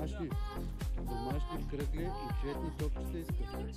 Домашни кръгли и цветни топчета искат.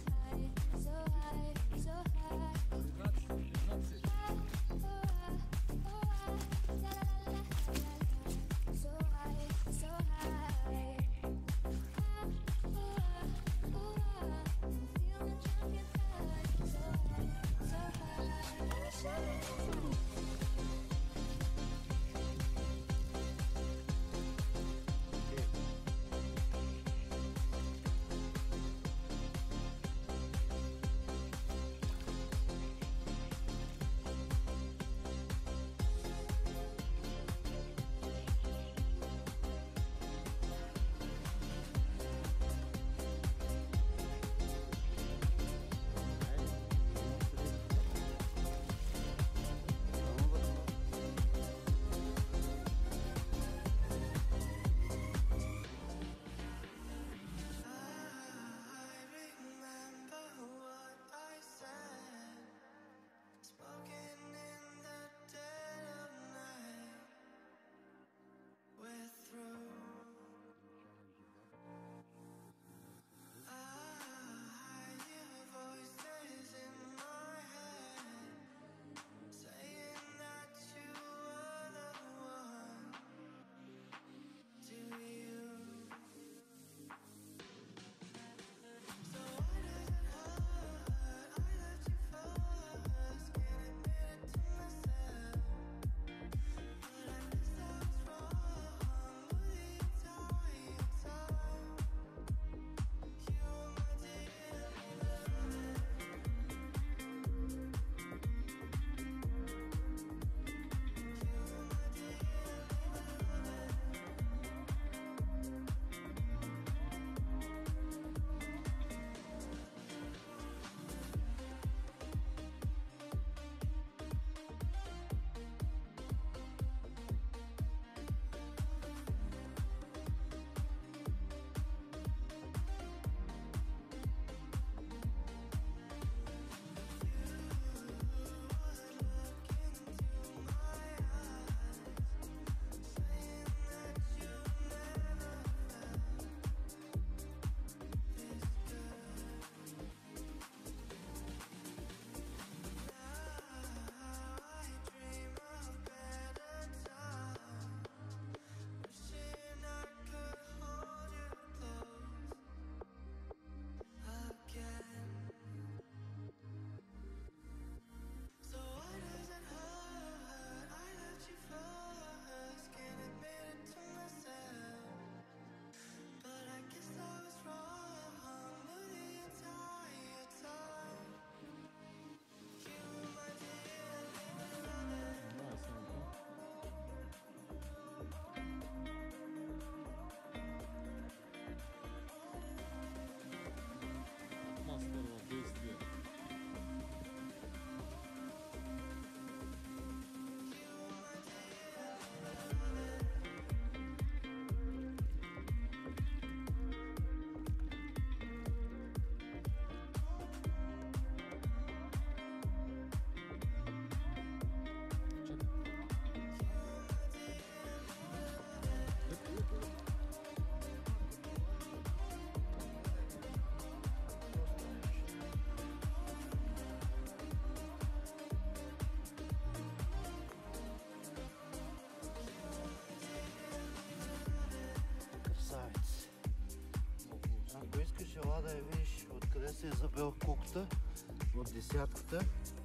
Ако искаш ела да я видиш откъде се е забил куката от десятката,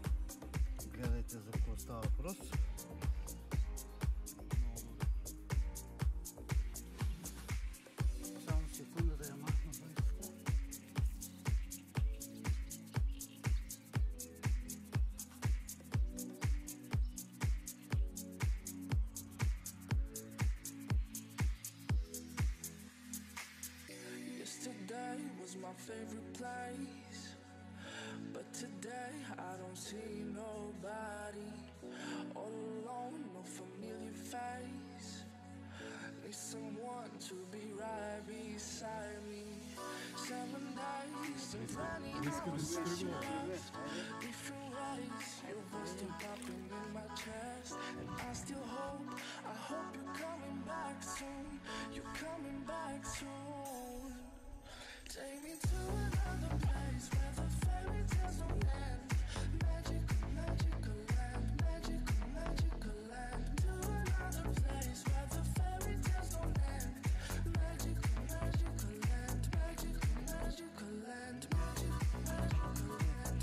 гледайте за какво става въпрос. Само секунда да я махна бързо. Yesterday was my favorite place, but today I don't see nobody. All alone, no familiar face. Need someone to be right beside me. 7 days and 20 hours since you left. Different ways, your voice still popping in my chest. And I still hope, I hope you're coming back soon. You're coming back soon. Take me to another place where the fairy tales don't end. Magical, magical land, magical, magical land. To another place where the fairy tales don't end. Magical, magical land, magical, magical land, magical, magical land.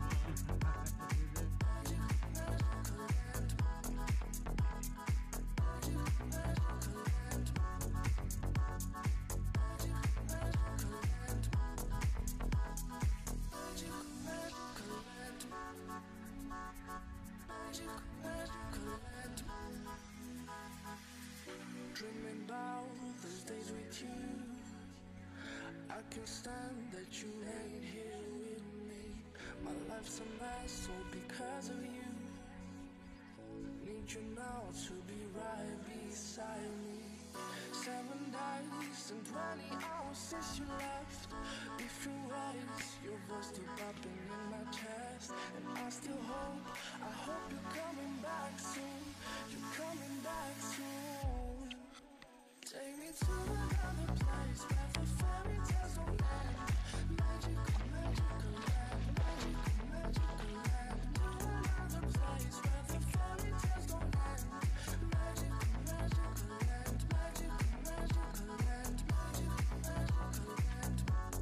Dreaming about those days with you. I can't stand that you ain't here with me. My life's a mess all because of you. Need you now to be right beside me. 7 days and 20 hours since you left. Different ways, your voice still popping in my chest. And I still hope, I hope you're coming back soon. You're coming back soon. Take me to another place where the fairy tales don't end. Magical, magical land, magical, magical land. To another place where the fairy tales don't end. Magical, magical land, magical, magical land, magical, magical land.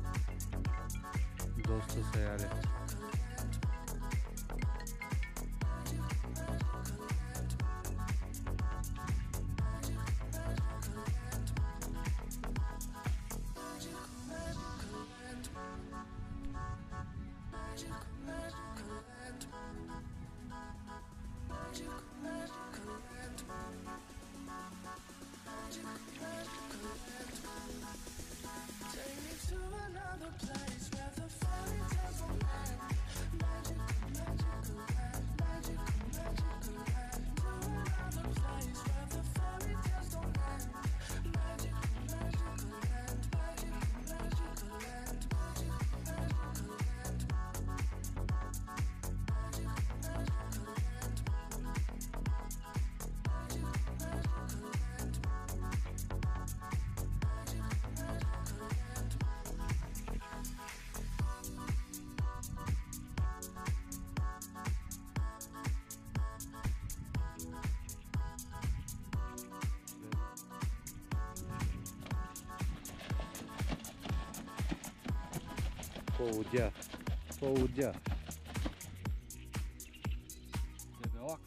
Dostu hayalet. Take me to another place where the fairy tales don't end. Magical, magical land, magical, magical land. To another place where the fairy tales don't end. Magical, magical land, magical, magical land, magical, magical land. Południa. Południa. Bebelak.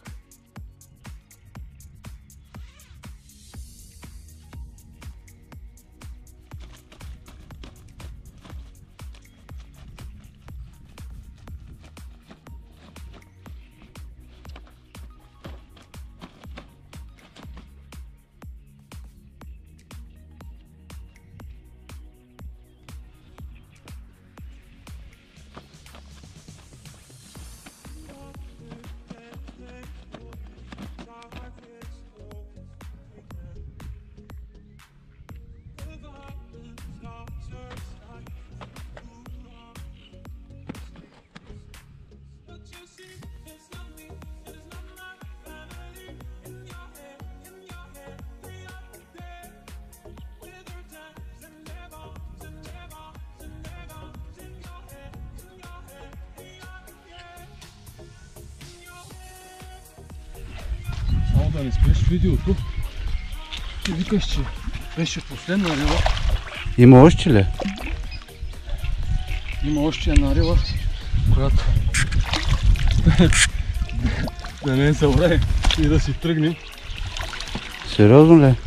Само да не спреш видеото и викаш, че беше последна рила. Има още ли? Има още една рила, която да не събраем и да си тръгнем. Сериозно ли?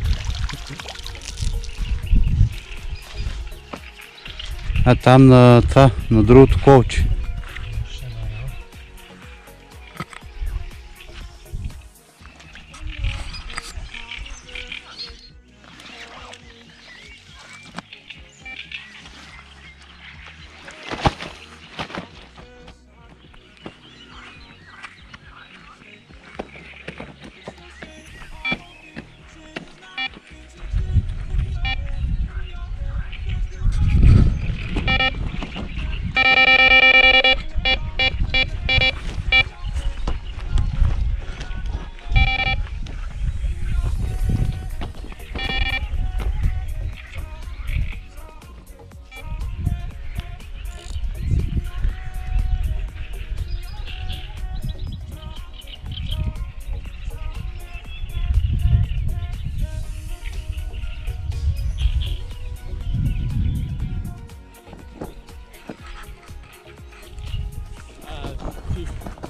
А там на това, на другото колче. Тихо.